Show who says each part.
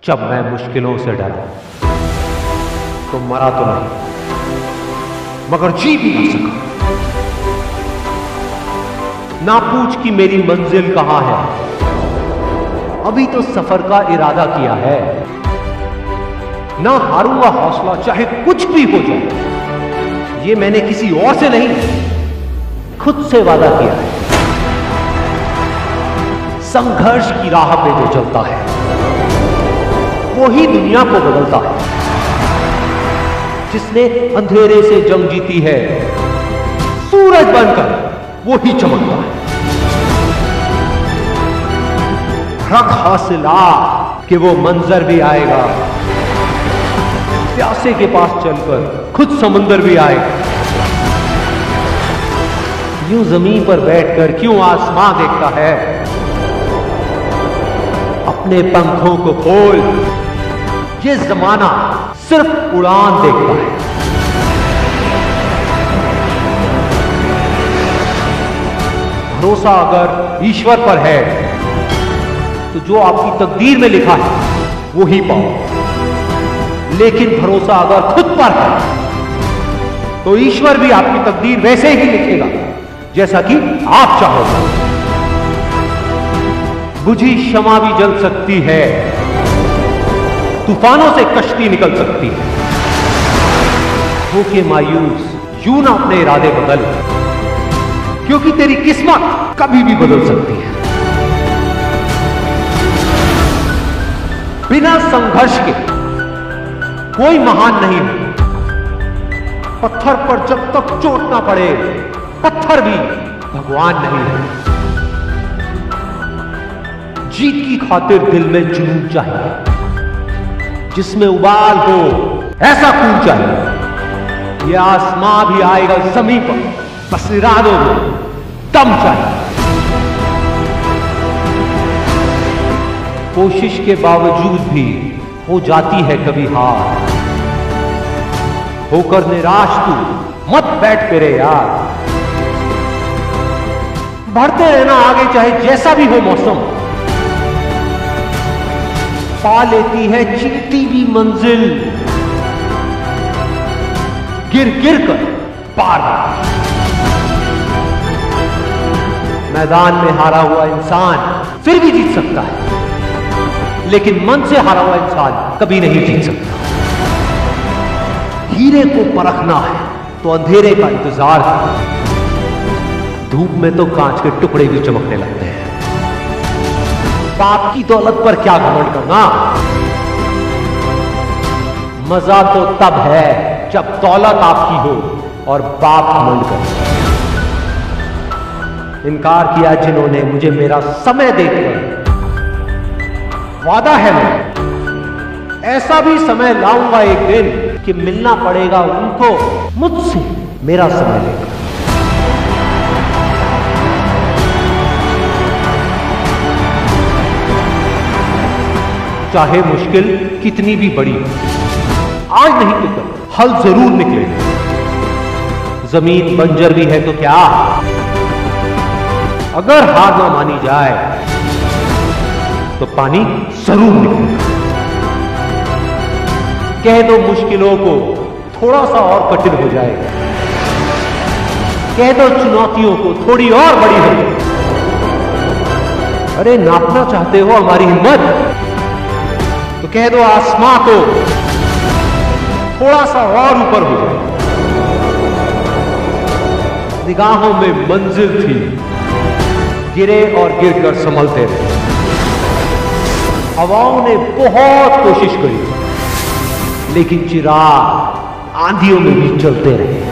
Speaker 1: जब मैं मुश्किलों से डरा तो मरा तो नहीं मगर जी भी ना सका। ना पूछ कि मेरी मंजिल कहां है, अभी तो सफर का इरादा किया है। ना हारूंगा हौसला चाहे कुछ भी हो जाए, ये मैंने किसी और से नहीं खुद से वादा किया है। संघर्ष की राह पे जो चलता है वो ही दुनिया को बदलता है। जिसने अंधेरे से जंग जीती है, सूरज बनकर वो ही चमकता है। रख हौसला कि वो मंजर भी आएगा, प्यासे के पास चलकर खुद समुंदर भी आएगा। यूं जमीन पर बैठकर क्यों आसमां देखता है, अपने पंखों को खोल, ये जमाना सिर्फ उड़ान देखता है। भरोसा अगर ईश्वर पर है तो जो आपकी तकदीर में लिखा है वो ही पाओ। लेकिन भरोसा अगर खुद पर है तो ईश्वर भी आपकी तकदीर वैसे ही लिखेगा जैसा कि आप चाहोगे। बुझी शमा भी जल सकती है, तूफानों से कश्ती निकल सकती है। होके मायूस यूं ना अपने इरादे बदल, क्योंकि तेरी किस्मत कभी भी बदल सकती है। बिना संघर्ष के कोई महान नहीं हो। पत्थर पर जब तक चोट ना पड़े, पत्थर भी भगवान नहीं है। जीत की खातिर दिल में जुनून चाहिए, जिसमें उबाल हो ऐसा खून चाहिए। यह आसमां भी आएगा जमीन पर, बस इरादों में दम चाहिए। कोशिश के बावजूद भी हो जाती है कभी हार, होकर निराश तू मत बैठ मेरे यार। बढ़ते रहना आगे चाहे जैसा भी हो मौसम, पा लेती है चीती भी मंजिल। गिर गिर कर पार। मैदान में हारा हुआ इंसान फिर भी जीत सकता है, लेकिन मन से हारा हुआ इंसान कभी नहीं जीत सकता। हीरे को परखना है तो अंधेरे का इंतजार है। धूप में तो कांच के टुकड़े भी चमकने लगते हैं। बाप की दौलत पर क्या घमंड करना, मजा तो तब है जब दौलत आपकी हो और बाप घमंड करे। इनकार किया जिन्होंने मुझे मेरा समय देकर, वादा है मैं ऐसा भी समय लाऊंगा एक दिन कि मिलना पड़ेगा उनको मुझसे मेरा समय लेकर। चाहे मुश्किल कितनी भी बड़ी हो, आज नहीं तो कल हल जरूर निकलेगा। जमीन बंजर भी है तो क्या, अगर हार ना मानी जाए तो पानी जरूर निकलेगा। कह दो मुश्किलों को थोड़ा सा और कठिन हो जाएगा, कह दो चुनौतियों को थोड़ी और बड़ी हो जाए। अरे नापना चाहते हो हमारी हिम्मत तो कह दो आसमां को थोड़ा सा और ऊपर हो जाए। निगाहों में मंजिल थी, गिरे और गिरकर संभलते रहे। हवाओं ने बहुत कोशिश करी, लेकिन चिराग आंधियों में भी चलते रहे।